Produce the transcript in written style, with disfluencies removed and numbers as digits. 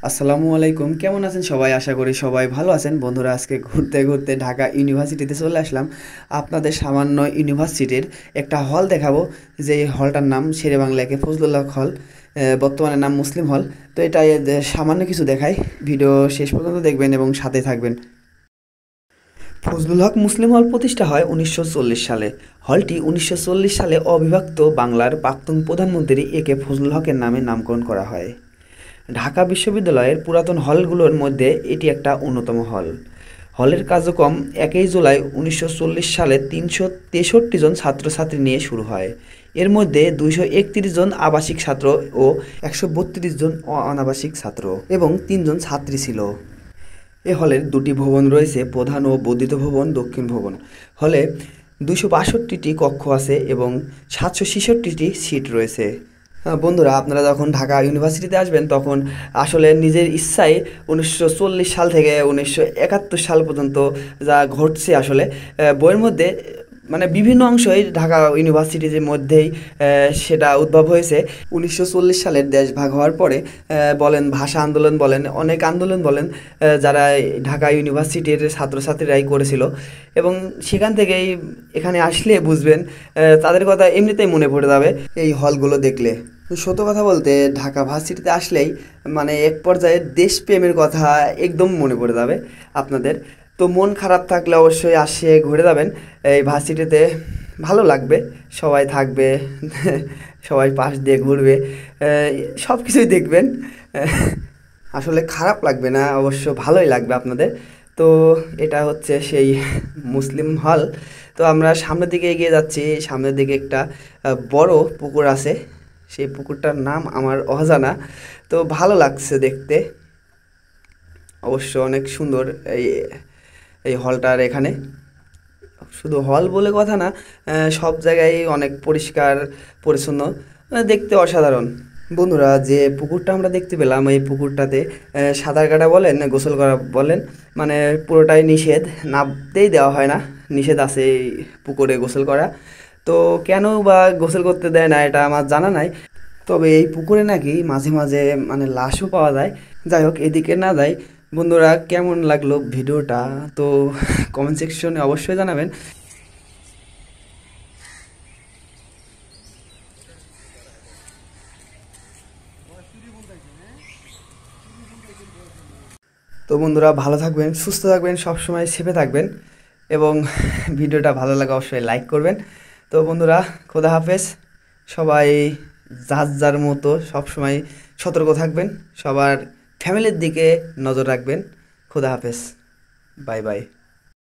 আসসালামু আলাইকুম, কেমন আছেন সবাই? আশা করি সবাই ভালো আছেন। বন্ধুরা, আজকে ঘুরতে ঘুরতে ঢাকা ইউনিভার্সিটিতে চলে আসলাম। আপনাদের সামান্য ইউনিভার্সিটির একটা হল দেখাবো, যে হলটার নাম শেরে-বাংলা একে ফজলুল হক হল, বর্তমানে নাম মুসলিম হল। তো এটা সামান্য কিছু দেখাই, ভিডিও শেষ পর্যন্ত দেখবেন এবং সাথে থাকবেন। ফজলুল হক মুসলিম হল প্রতিষ্ঠা হয় 1940 সালে। হলটি 1940 সালে অবিভক্ত বাংলার প্রাক্তন প্রধানমন্ত্রী একে ফজলুল হকের নামে নামকরণ করা হয়। ঢাকা বিশ্ববিদ্যালয়ের পুরাতন হলগুলোর মধ্যে এটি একটা অন্যতম হল। হলের কার্যক্রম 1 জুলাই 1940 সালে 363 জন ছাত্রছাত্রী নিয়ে শুরু হয়। এর মধ্যে 231 জন আবাসিক ছাত্র ও 132 জন অনাবাসিক ছাত্র এবং 3 জন ছাত্রী ছিল। এ হলের দুটি ভবন রয়েছে, প্রধান ও বর্ধিত ভবন, দক্ষিণ ভবন। হলে 262টি কক্ষ আছে এবং 766টি সিট রয়েছে। বন্ধুরা, আপনারা যখন ঢাকা ইউনিভার্সিটিতে আসবেন তখন আসলে নিজের ইচ্ছায় 1940 সাল থেকে 1971 সাল পর্যন্ত যা ঘটছে আসলে বইয়ের মধ্যে মানে বিভিন্ন অংশই ঢাকা ইউনিভার্সিটির মধ্যেই সেটা উদ্ভব হয়েছে। 1940 সালের দেশ ভাগ হওয়ার পরে বলেন ভাষা আন্দোলন বলেন, অনেক আন্দোলন বলেন, যারা ঢাকা ইউনিভার্সিটির ছাত্রছাত্রীরাই করেছিল এবং সেখান থেকেই এখানে আসলে বুঝবেন, তাদের কথা এমনিতেই মনে পড়ে যাবে এই হলগুলো দেখলে। সত্য কথা বলতে ঢাকা ভার্সিটিতে আসলেই মানে এক পর্যায়ে দেশপ্রেমের কথা একদম মনে পড়ে যাবে আপনাদের। তো মন খারাপ থাকলে অবশ্যই আসে ঘুরে যাবেন এই ভার্সিটিতে, ভালো লাগবে, সবাই থাকবে সবাই পাশ দিয়ে ঘুরবে, সব কিছুই দেখবেন। আসলে খারাপ লাগবে না, অবশ্য ভালোই লাগবে আপনাদের। তো এটা হচ্ছে সেই মুসলিম হল। তো আমরা সামনের দিকে এগিয়ে যাচ্ছি। সামনের দিকে একটা বড় পুকুর আছে, সেই পুকুরটার নাম আমার অজানা। তো ভালো লাগছে দেখতে, অবশ্য অনেক সুন্দর এই এই হলটার এখানে। শুধু হল বলে কথা না, সব জায়গায় অনেক পরিষ্কার পরিচ্ছন্ন, দেখতে অসাধারণ। বন্ধুরা, যে পুকুরটা আমরা দেখতে পেলাম এই পুকুরটাতে সাঁতার কাটা বলেন, গোসল করা বলেন, মানে পুরোটাই নিষেধ, নামতেই দেওয়া হয় না, নিষেধ আছে এই পুকুরে গোসল করা। তো কেন বা গোসল করতে দেয় না এটা আমার জানা নাই, তবে এই পুকুরে নাকি মাঝে মাঝে মানে লাশও পাওয়া যায়। যাই হোক, এদিকে না যাই। বন্ধুরা, কেমন লাগলো ভিডিওটা তো কমেন্ট সেকশনে অবশ্যই জানাবেন। তো বন্ধুরা, ভালো থাকবেন, সুস্থ থাকবেন, সবসময় সেফে থাকবেন এবং ভিডিওটা ভালো লাগা অবশ্যই লাইক করবেন। তো বন্ধুরা, খোদা হাফেজ। সবাই যার যার মতো সবসময় সতর্ক থাকবেন, সবার ফ্যামিলির দিকে নজর রাখবেন। খোদা হাফেজ, বাই বাই।